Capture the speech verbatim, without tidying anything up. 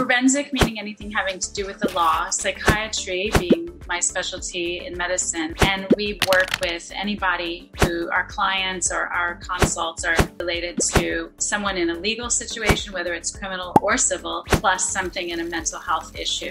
Forensic meaning anything having to do with the law, psychiatry being my specialty in medicine, and we work with anybody who our clients or our consults are related to someone in a legal situation, whether it's criminal or civil, plus something in a mental health issue.